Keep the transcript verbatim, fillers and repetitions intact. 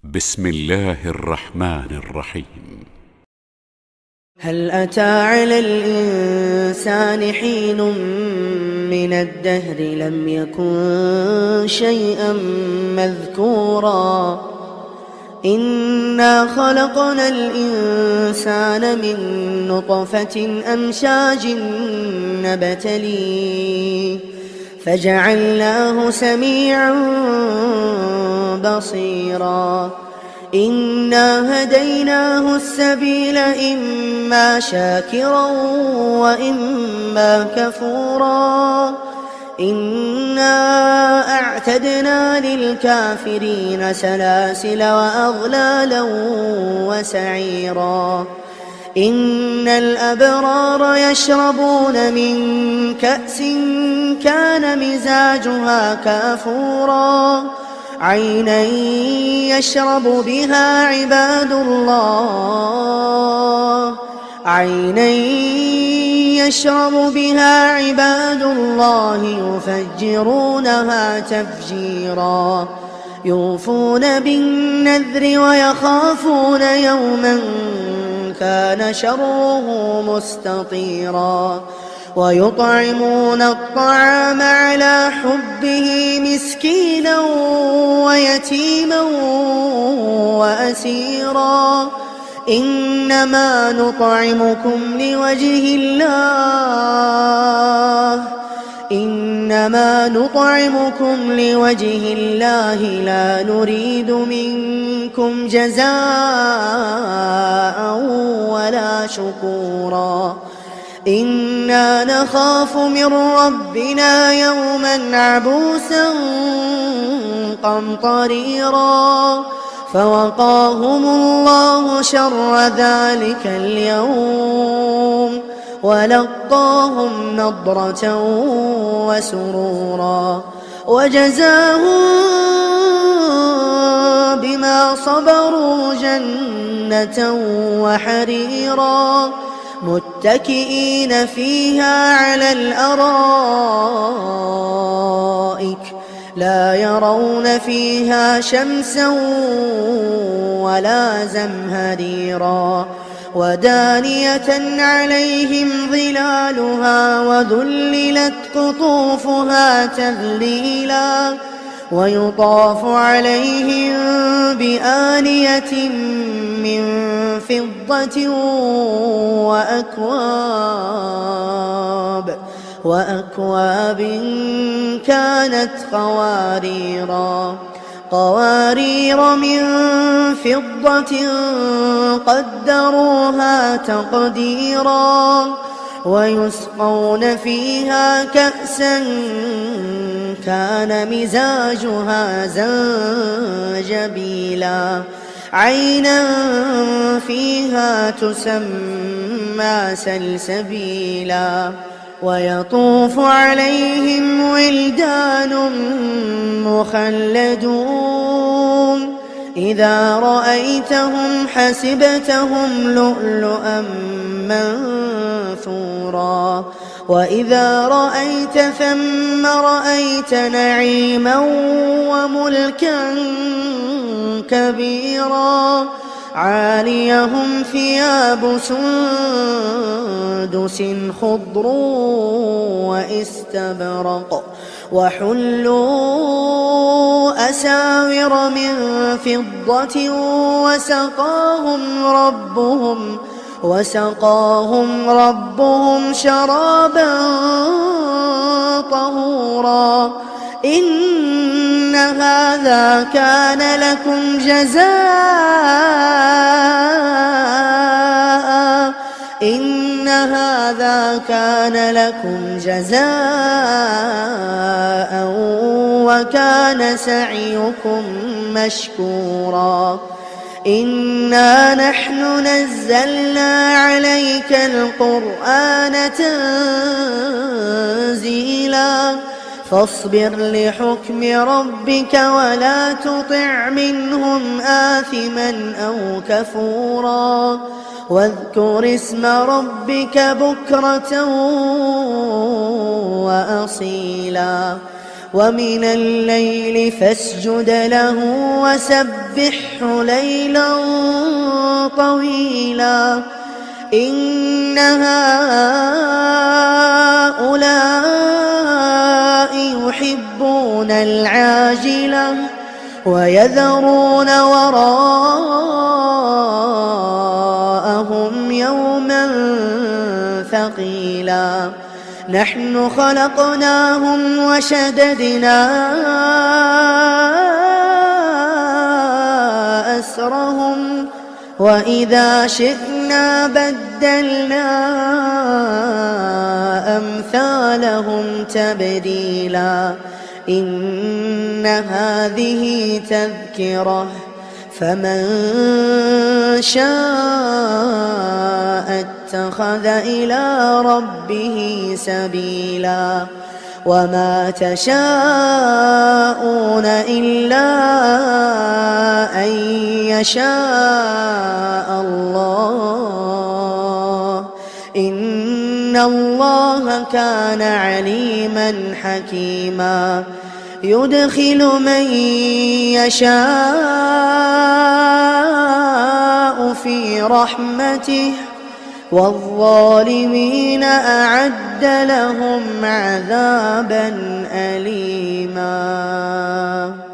بسم الله الرحمن الرحيم. هل أتى على الإنسان حين من الدهر لم يكن شيئا مذكورا إنا خلقنا الإنسان من نطفة أمشاج نبتليه فجعلناه سميعا بصيرا إنا هديناه السبيل إما شاكرا وإما كفورا إنا أعتدنا للكافرين سلاسل وأغلالا وسعيرا إن الأبرار يشربون من كأس كان مزاجها كافورا عينا يشرب بها عباد الله عينا يشرب بها عباد الله يفجرونها تفجيرا يوفون بالنذر ويخافون يوما كان شره مستطيرا ويطعمون الطعام على حبه مسكينا ويتيما وأسيرا إنما نطعمكم لوجه الله إنما نطعمكم لوجه الله لا نريد منكم جزاء ولا شكورا إنا نخاف من ربنا يوما عبوسا قمطريرا فوقاهم الله شر ذلك اليوم ولقاهم نضرة وسرورا وجزاهم بما صبروا جنة وحريرا متكئين فيها على الأرائك لا يرون فيها شمسا ولا زمهريرا ودانية عليهم ظلالها وذللت قطوفها تذليلا ويطاف عليهم بآنية من فضة وأكواب وأكواب كانت قواريرا قوارير من فضة قدروها تقديرا ويسقون فيها كأسا كان مزاجها زنجبيلا عينا فيها تسمى سلسبيلا ويطوف عليهم ولدان مخلدون إذا رأيتهم حسبتهم لؤلؤا منثورا وإذا رأيت ثم رأيت نعيما وملكا كبيرا عاليهم ثياب سندس خضر واستبرق وحلوا أساور من فضة وسقاهم ربهم وسقاهم ربهم شرابا طهورا إن هذا كان لكم جزاء إن هذا كان لكم جزاء وكان سعيكم مشكورا إنا نحن نزلنا عليك القرآن تنزيلا فاصبر لحكم ربك ولا تطع منهم آثما أو كفورا واذكر اسم ربك بكرة وأصيلا ومن الليل فاسجد له وسبحه ليلا طويلا إن هؤلاء يحبون العاجلة ويذرون وراءهم يوما ثقيلا نحن خلقناهم وشددنا أسرهم وإذا شئنا بدلنا أمثالهم تبديلا إن هذه تذكرة فمن شاء اتخذ إلى ربه سبيلا وما تشاءون إلا أن يشاء الله إن الله كان عليما حكيما يدخل من يشاء في رحمته والظالمين أعد لهم عذابا أليما.